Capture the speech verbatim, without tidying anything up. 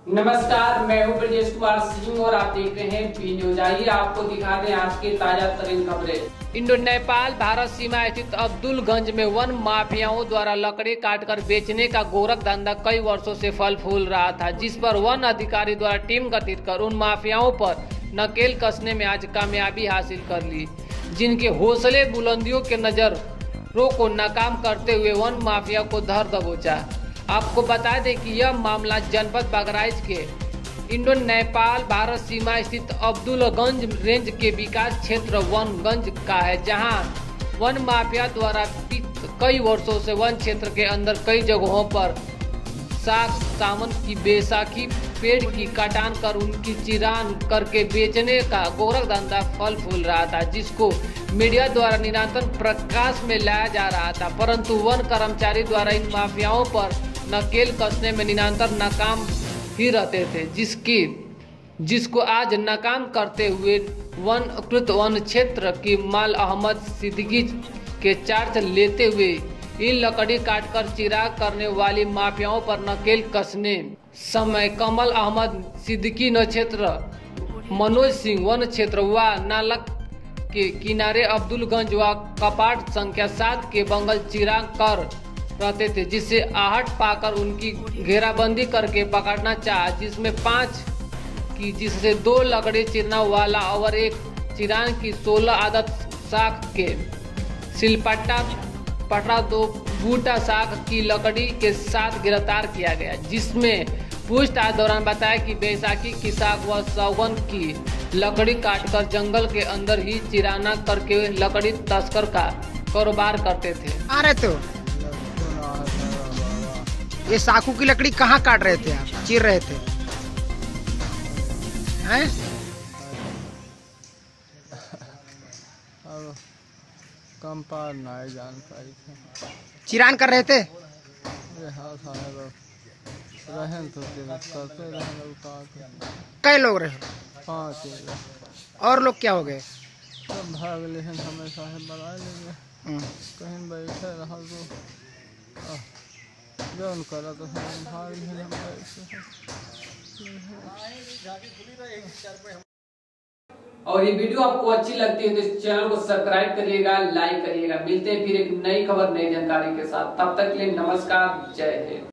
नमस्कार, मैं हूं ब्रजेश कुमार सिंह और आप देख रहे हैं बी न्यूज। आइए आपको दिखा दें आज के ताजा तरीन खबरें। इंडो नेपाल भारत सीमा स्थित अब्दुलगंज में वन माफियाओं द्वारा लकड़ी काटकर बेचने का गोरख धंधा कई वर्षों से फल फूल रहा था, जिस पर वन अधिकारी द्वारा टीम गठित कर उन माफियाओं पर नकेल कसने में आज कामयाबी हासिल कर ली, जिनके हौसले बुलंदियों के नजरों को नाकाम करते हुए वन माफिया को धर दबोचा। आपको बता दें कि यह मामला जनपद बहराइच के इंडो नेपाल भारत सीमा स्थित अब्दुलगंज रेंज के विकास क्षेत्र वनगंज का है, जहां वन माफिया द्वारा कई वर्षों से वन क्षेत्र के अंदर कई जगहों पर साग सावन की बैसाखी पेड़ की कटान कर उनकी चिरान करके बेचने का गोरख धंधा फल फूल रहा था, जिसको मीडिया द्वारा निरंतर प्रकाश में लाया जा रहा था, परंतु वन कर्मचारी द्वारा इन माफियाओं पर नकेल कसने में निरंतर नाकाम ही रहते थे, जिसकी जिसको आज नाकाम करते हुए वन कृत वन क्षेत्र की माल अहमद सिद्दीकी के चार्ज लेते हुए इन लकड़ी काटकर चिराग करने वाली माफियाओं पर नकेल कसने समय कमल अहमद सिद्दीकी नक्षत्र मनोज सिंह वन क्षेत्र व नालक के किनारे अब्दुलगंज व कपाट संख्या सात के बंगल चिराग कर रहते थे, जिससे आहट पाकर उनकी घेराबंदी करके पकड़ना चाहा, जिसमें पाँच की जिससे दो लकड़ी चिरना वाला और एक चिरान की सोलह आदत साख के सिलपट्टा पटरा दो बूटा साख की लकड़ी के साथ गिरफ्तार किया गया, जिसमें पूछताछ दौरान बताया कि बैसाखी की साख व सागौन की लकड़ी काटकर जंगल के अंदर ही चिराना करके लकड़ी तस्कर का कारोबार करते थे। आ रहे तो ये साखू की लकड़ी कहाँ काट रहे थे, आप चीर रहे थे हैं? अब कम पार नहीं जान पाई थे। चिरान कर रहे थे। हाँ साहब रहें तो करते रहे। कई लोग रहे? पाँच और लोग क्या हो गए? सब भाग ले हमें साहब बना लेंगे, कहीं बैठे रहा तो जौन करा तो भाग और ये वीडियो आपको अच्छी लगती है तो इस चैनल को सब्सक्राइब करिएगा, लाइक करिएगा। मिलते हैं फिर एक नई खबर नई जानकारी के साथ, तब तक के लिए नमस्कार, जय हिंद।